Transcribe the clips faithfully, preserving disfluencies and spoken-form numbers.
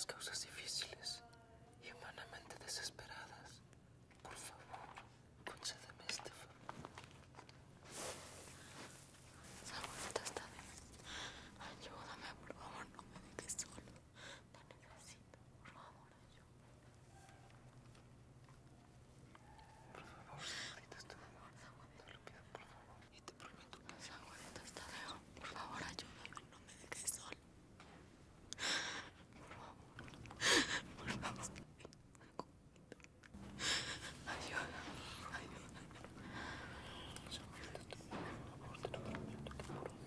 las causas difíciles y humanamente desesperadas. Por favor, concédeme este favor. Abuelita, está bien. Ayúdame, por favor, no me dejes solo. Te necesito, por favor, ayúdame. Por favor, Samuelita, está bien. Te lo pido, por favor. Y te prometo. Abuelita, está bien. Por favor, ayúdame, no me dejes solo. Por favor. Por favor. Ayúdame, ayúdame. Samuelita, te lo pido, por favor, te lo prometo, te lo juro.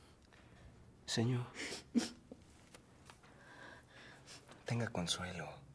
Señor, tenga consuelo.